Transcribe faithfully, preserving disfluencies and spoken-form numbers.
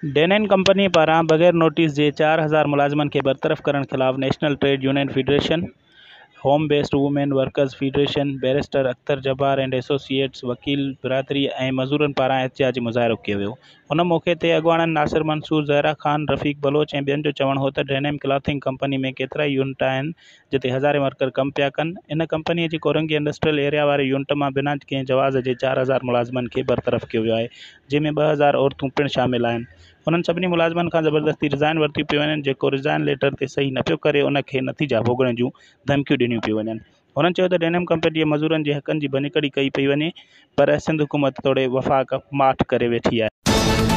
Denon company पारां बग़ैर notice जे चार हज़ार मुलाज़मनि खे बरतरफ़ करण ख़िलाफ़ national trade union federation, home based women workers federation, barrister Akhtar Jabbar and associates, वकील बिरादरी ऐं मज़दूरनि पारां एहतिजाजी मुज़ाहिरो कयो वियो। उन मौक़े ते अॻुवाणनि नासिर मंसूर, ज़हरा ख़ान, रफ़ीक बलोच ऐं ॿियनि जो चवणु हो त डेनिम क्लॉथिंग कंपनी में केतिराई यूनिट आहिनि जिते हज़ारे वर्कर कमु पिया कनि। इन कंपनीअ जी कोरंगी इंडस्ट्रियल एरिया वारे यूनिट मां बिना कंहिं जवाज़ जे चार हज़ार मुलाज़मनि खे बरतरफ़ कयो वियो आहे, जंहिं में ॿ हज़ार औरतूं पिणु शामिल आहिनि। उन्हनि सभिनी मुलाज़मनि खां ज़बरदस्ती रिज़ाइन वरिती पियूं वञनि। जेको रिज़ाइन लेटर ते सही न पियो करे, उन खे नतीजा भोगण जूं धमकियूं ॾिनियूं पियूं वञनि। हुननि चयो त डेनिम कंपनीअ मज़दूरनि जे हक़नि जी भञकड़ी कई पई वञे, पर सिंध हुकूमत तोड़े वफ़ाक़ माठ करे वेठी आहे।